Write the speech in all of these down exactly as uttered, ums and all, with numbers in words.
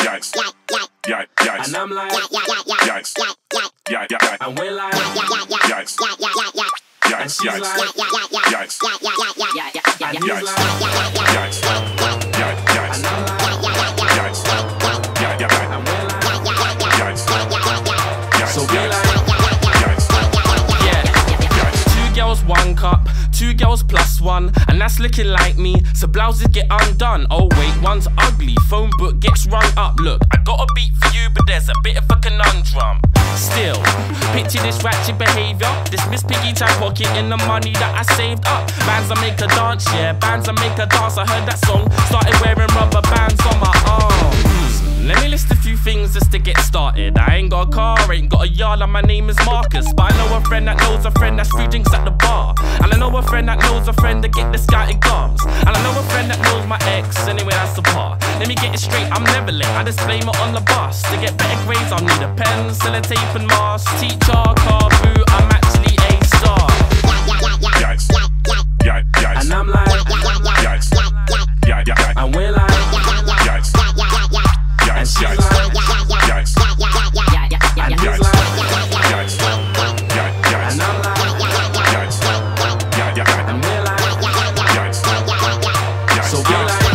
yikes, yikes, yikes. And I'm like, yikes, yikes, yikes. and we're like, yikes, yikes, and she's yikes, like, yikes, and he's yikes, like, yikes, yikes, yikes, and I'm like, yikes, yikes, yikes, and we're like, yikes, yikes, so we yikes, like, yikes. Two girls, one cup, two girls plus one, and that's looking like me, so blouses get undone. Oh wait, one's ugly, phone book gets rung up. Look, I got a beat for you, but there's a bit of a conundrum. Still, picture this ratchet behavior, this Miss Piggy time pocketing the money that I saved up. Bands that make her dance, yeah, bands that make her dance. I heard that song, started wearing rubber bands on my arms. Let me list a few things just to get started. I ain't got a car, ain't got a yard, and my name is Marcus. But I know a friend that knows a friend that's free drinks at the bar. And I know a friend that knows a friend that get the scouted gums. And I know a friend that knows my ex, anyway that's the part. Let me get it straight, I'm never late, I just blame it on the bus. To get better grades I'll need a pen, sellotape and mask. Teacher, car, boo, I'm actually a star. Yikes, yikes, yikes, and I'm like, yikes, yikes, yikes, and we're like, yikes, and yikes, she's yikes, like, yikes, and he's yikes, like, yikes, yikes, and I'm like, yikes, yikes, and we're like, yikes, yikes, so we're like,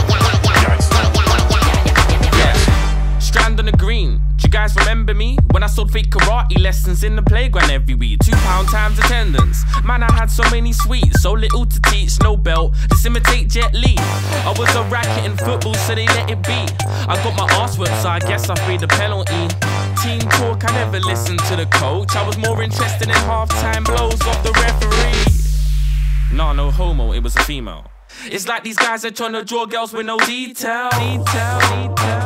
Yeah. Strand on the green. Do you guys remember me? When I sold fake karate lessons in the playground every week. Two pound times attendance. Man, I had so many sweets, so little to teach, no belt. Just imitate Jet Li. I was a racket in football, so they let it be. I got my arse whipped, so I guess I paid the penalty. Team talk, I never listened to the coach. I was more interested in halftime blows off the referee. Nah, no homo, it was a female. It's like these guys are trying to draw girls with no detail. Detail, detail.